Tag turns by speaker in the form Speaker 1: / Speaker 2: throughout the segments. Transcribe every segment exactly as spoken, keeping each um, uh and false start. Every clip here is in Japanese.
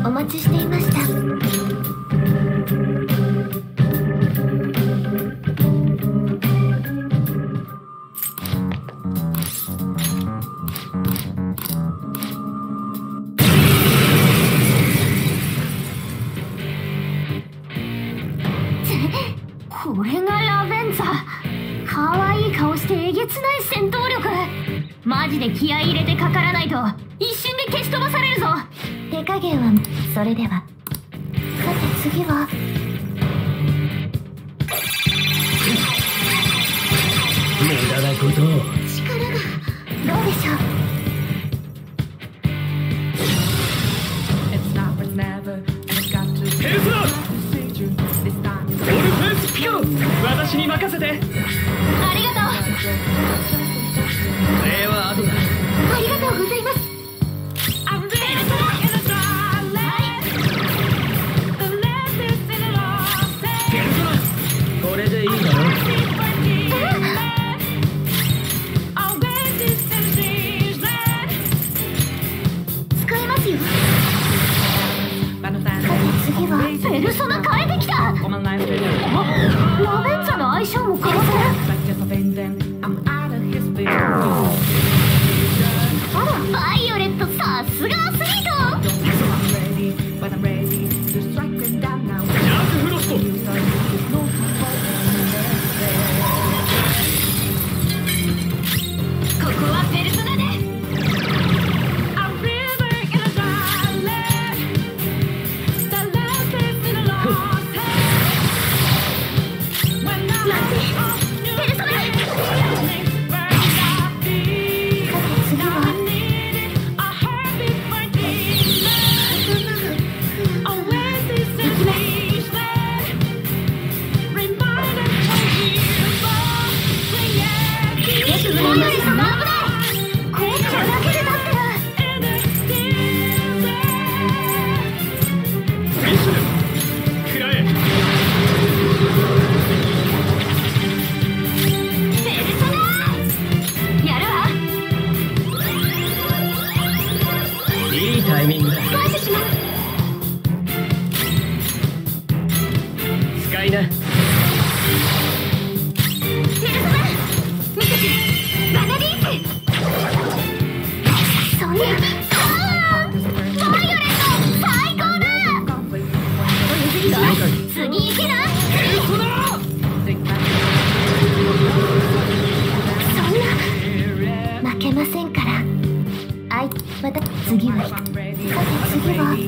Speaker 1: お待ちしていました。
Speaker 2: これがラベンザ。可愛い顔してえげつない戦闘力。マジで気合い入れてかからないと一瞬で消し飛ばされるぞ。
Speaker 1: 手加減はそれでは。さて次は
Speaker 3: 無駄なことを。
Speaker 1: 力がどうでしょう。
Speaker 3: ペルソナオルフェンスピカロ、私に任せて。
Speaker 2: ありがとう。
Speaker 3: 礼は後だ。
Speaker 1: ありがとうございます。
Speaker 3: ペルソナ、これでいいだろ。
Speaker 1: 使いますよ。次は
Speaker 2: ペルソナ変えてきた。あ、ラベンザの相性も変わった。バイオレット、さすがアスリート。
Speaker 3: ジャークフロスト。
Speaker 2: ここはペルソナで。
Speaker 3: いいタイミングだ。
Speaker 1: 感謝します。
Speaker 3: 使いな。
Speaker 1: ペルソナ見てて、バナリーズ。そんなあーバイオレット最高だ。次行けな。
Speaker 3: ペルソナ。
Speaker 1: そんな負けませんから。あい、また次はさて次は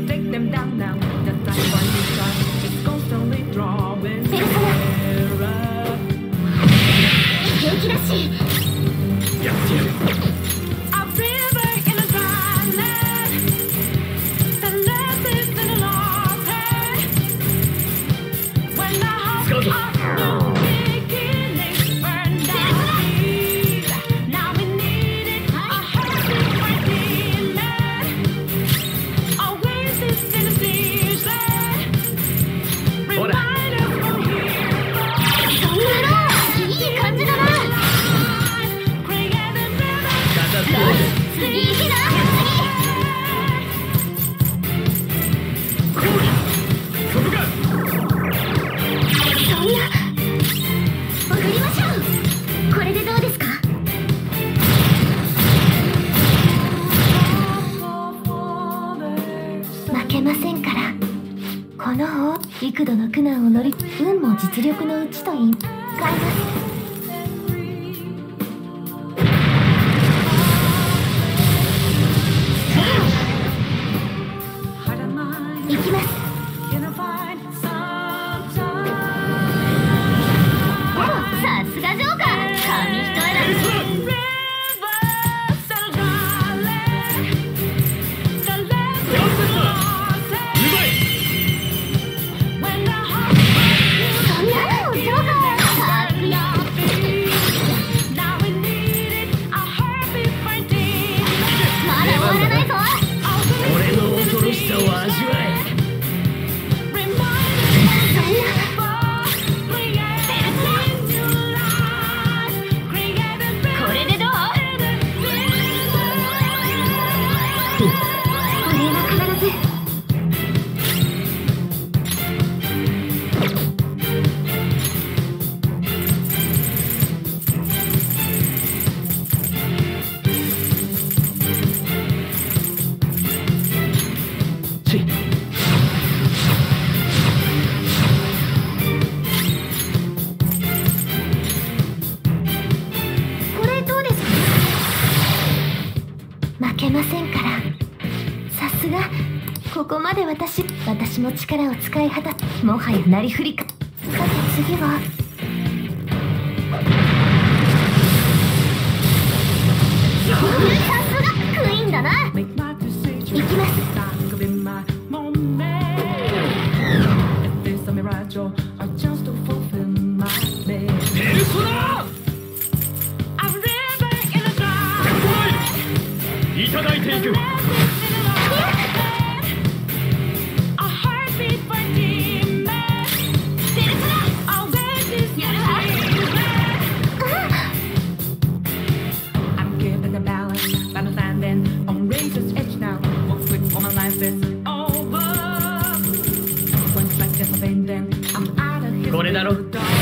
Speaker 1: ペルソナ元気だし
Speaker 3: やってやる。スカウト。
Speaker 1: 幾度の苦難を乗り、運も実力のうちと言い換えます。行きます。
Speaker 2: さすがジョーカー、紙一重だ。
Speaker 3: 俺の恐ろしさを味わえ。 しい。
Speaker 1: これどうですか？負けませんから。さすが。ここまで私私も力を使い果たす。もはやなりふりか。さて次はさすがクイーンだな。行きます。
Speaker 3: ペルソナいただいていく。これだろ。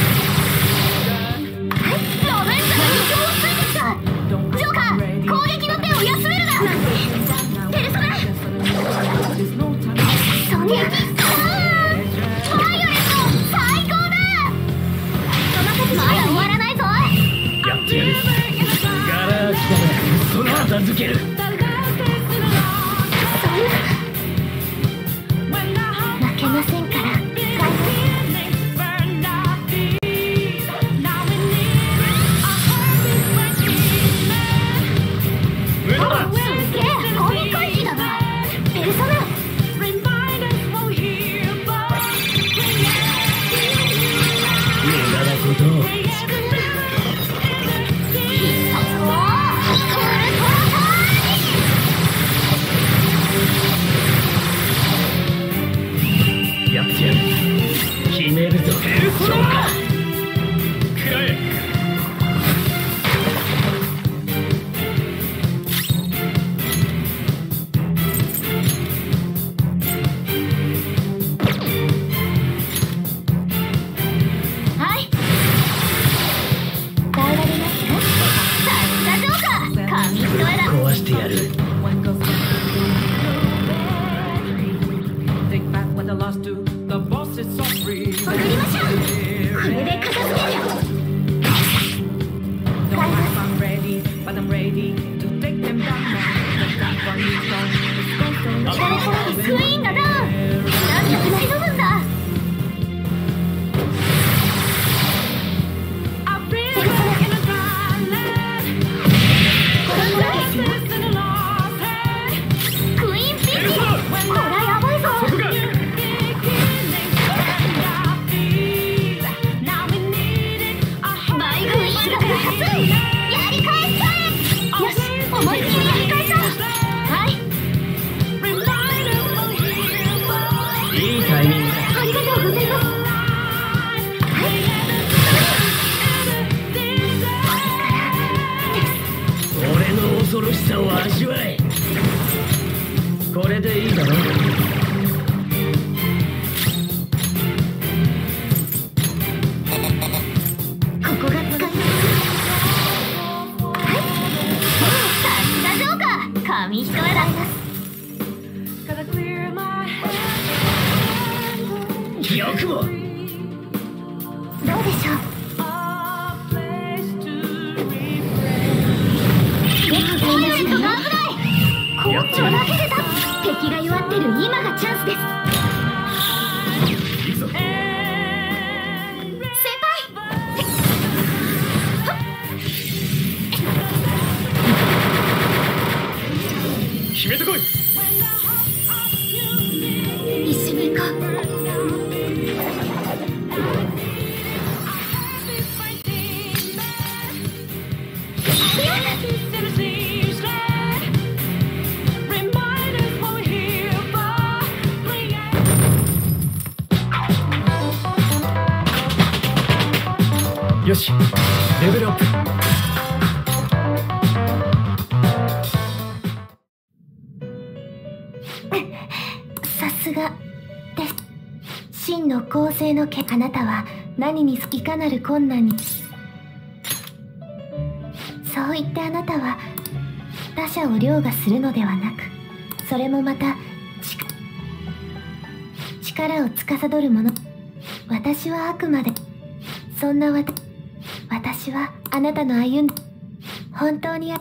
Speaker 3: 預ける。負
Speaker 1: けませんから。
Speaker 3: 無駄だ。
Speaker 1: すげえ攻撃回避だな。ペルソナ
Speaker 3: 無駄なことを。決めるぞ。そうか。くらえ。
Speaker 1: はい。耐えられますか？さすがジョーカー。紙一重だ。
Speaker 3: 壊してやる。
Speaker 1: 戻りましょう。これで片付けるよ。使います。これからクイーンがダウン。なんとか大丈夫だ。ペルソナこれからですよ。クイーンピンチ。これはやばいぞ。
Speaker 3: 恐ろしさを味わえ。これでいいだろ。
Speaker 1: ここが使います。さすがジョーカー。紙一重だ。
Speaker 3: よくも。
Speaker 1: どうでしょう。根性だけでだ。敵が弱ってる今がチャンスです。
Speaker 3: 行くぞ。
Speaker 1: 先輩。
Speaker 3: 決めてこい。
Speaker 1: 一緒に行こう。
Speaker 3: よし、レベルアップ。
Speaker 1: さすがです。真の公正のけ。あなたは何にいかなる困難に。そう言ってあなたは他者を凌駕するのではなく、それもまた力を司る者。私はあくまで、そんなわた、私はあなたの歩んだ、本当にあ、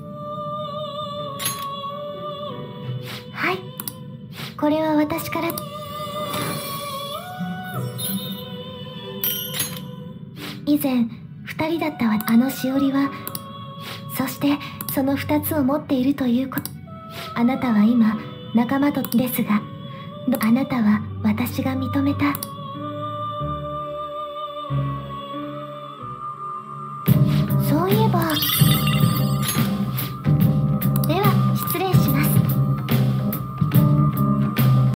Speaker 1: はい。これは私から、以前、二人だったわ、あのしおりは、そしてその二つを持っているということ。あなたは今仲間とですが、あなたは私が認めた